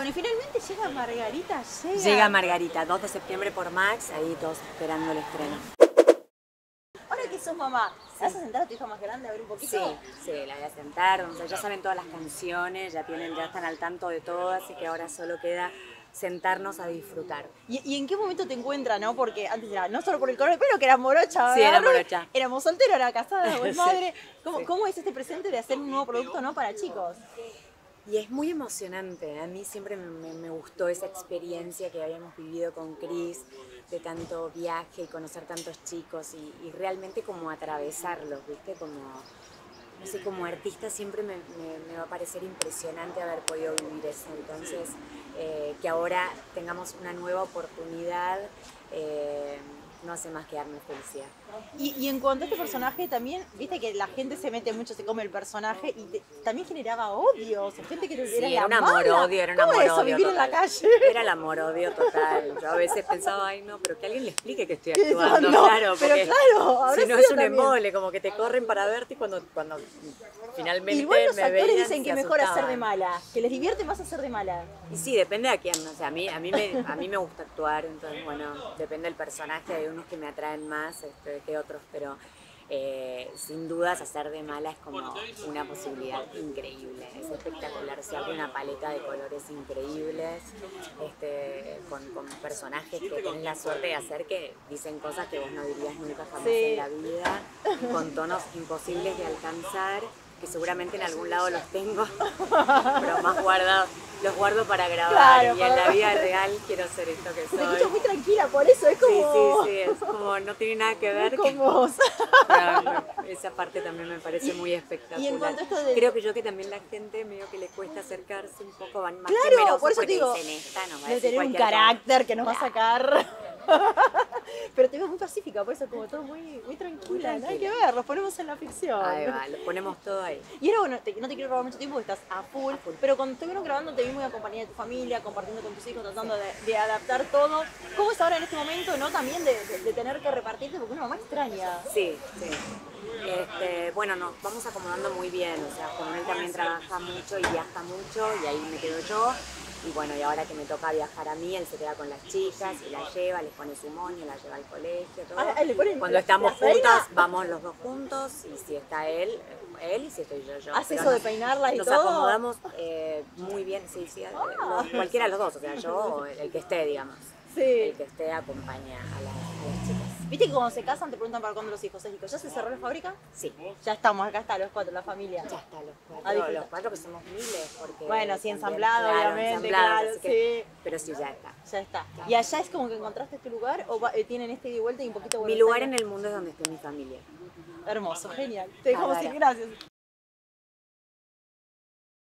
y finalmente llega Margarita, Llega Margarita, 2 de septiembre por Max, ahí todos esperando el estreno. Ahora que sos mamá, ¿te vas a sentar a tu hija más grande a ver un poquito? Sí, la voy a sentar, o sea, ya saben todas las canciones, ya están al tanto de todas, así que ahora solo queda sentarnos a disfrutar. ¿Y en qué momento te encuentra, no? Porque antes era, no solo por el color de pelo, que era morocha, Sí, ¿verdad? era morocha. Éramos solteros, era casada, o es madre. Sí. ¿Cómo es este presente de hacer un nuevo producto, no, para chicos? Y es muy emocionante, a mí siempre me gustó esa experiencia que habíamos vivido con Cris, de tanto viaje y conocer tantos chicos y realmente como atravesarlos, ¿viste? Como, no sé, como artista siempre me va a parecer impresionante haber podido vivir eso, entonces que ahora tengamos una nueva oportunidad no hace más que darme felicidad. Y en cuanto a este personaje también, viste que la gente se mete mucho, se come el personaje y también generaba odio, o sea, gente que Sí, era era un la amor-odio, mala. era un ¿Cómo amor-odio eso, vivir total. en la calle? Era el amor-odio total. Yo a veces pensaba, ay no, pero que alguien le explique que estoy Que actuando, no, claro, pero porque claro, habrá si no sido es un también. embole, como que te corren para verte y cuando finalmente Igual los me actores veían dicen que se mejor hacer de asustaban. mala, que les divierte más hacer de mala. Y sí, depende de a quién, o sea, a mí me gusta actuar, entonces bueno, depende del personaje, hay unos que me atraen más que otros, pero sin dudas hacer de mala es como una posibilidad increíble, es espectacular, se abre una paleta de colores increíbles, con personajes que tienen la suerte de hacer que dicen cosas que vos no dirías nunca jamás en la vida, con tonos imposibles de alcanzar, que seguramente en algún lado los tengo, pero más guardados. Los guardo para grabar, Claro, y en la vida real quiero ser esto que soy. Te escucho muy tranquila, por eso es como... Sí, es como no tiene nada que ver. Con vos. Pero esa parte también me parece muy espectacular. Y en cuanto a esto de... Creo que también la gente medio que le cuesta acercarse un poco, van más Claro, temerosos por eso porque te digo, dicen esta, no va a debe decir tener un cualquier cosa. carácter que nos va a sacar. Pero te veo muy pacífica, por eso como todo muy tranquila, nada que ver, los ponemos en la ficción. Ahí va, lo ponemos todo ahí. Y ahora, bueno, no te quiero robar mucho tiempo porque estás a full, pero cuando estuvieron grabando te vi muy acompañada de tu familia, compartiendo con tus hijos, tratando de adaptar todo. ¿Cómo es ahora en este momento, no? También de tener que repartirte, porque una mamá extraña. Sí. Bueno, nos vamos acomodando muy bien, o sea, como él también trabaja mucho y viaja mucho y ahí me quedo yo. Y bueno, y ahora que me toca viajar a mí, él se queda con las chicas y las lleva, les pone su moño, las lleva al colegio, todo. Cuando estamos juntas, vamos los dos juntos y si está él y si estoy yo. ¿Haces eso de peinarlas y nos todo? Nos acomodamos muy bien, sí, cualquiera de los dos, o sea, yo o el que esté, digamos. Sí. El que esté acompaña a las chicas. Viste que cuando se casan te preguntan para cuándo los hijos. ¿Ya se cerró la fábrica? Sí. Ya estamos, acá están los cuatro, la familia. Ya está, los cuatro que somos miles. Porque bueno, sí, también, ensamblado, claro, obviamente, claro, sí. Pero sí, ya está. Ya está. ¿Y allá es como que encontraste este lugar o tienen este ida y vuelta y un poquito... Mi lugar en el mundo es donde esté mi familia. Hermoso, genial. Te dejamos ir, gracias.